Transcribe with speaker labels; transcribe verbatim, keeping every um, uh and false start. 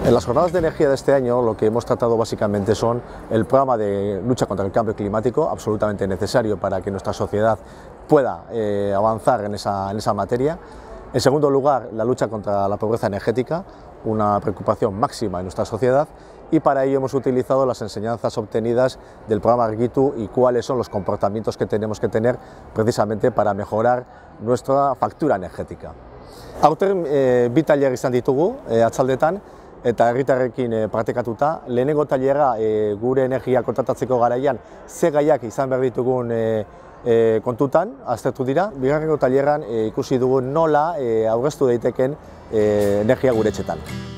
Speaker 1: En las jornadas de energía de este año lo que hemos tratado básicamente son el programa de lucha contra el cambio climático, absolutamente necesario para que nuestra sociedad pueda eh, avanzar en esa, en esa materia. En segundo lugar, la lucha contra la pobreza energética, una preocupación máxima en nuestra sociedad, y para ello hemos utilizado las enseñanzas obtenidas del programa Argitu y cuáles son los comportamientos que tenemos que tener precisamente para mejorar nuestra factura energética. Aurten e, bi tailer izan ditugu e, atzaldetan, eta herritarrekin e, partekatuta. Lehenengo tailera e, gure energia kontratatzeko garaian ze gaiak izan behar ditugun e, e, kontutan aztertu dira. Bigarrengo taileran e, ikusi dugu nola e, aurreztu daiteken e, energia gure etxetan.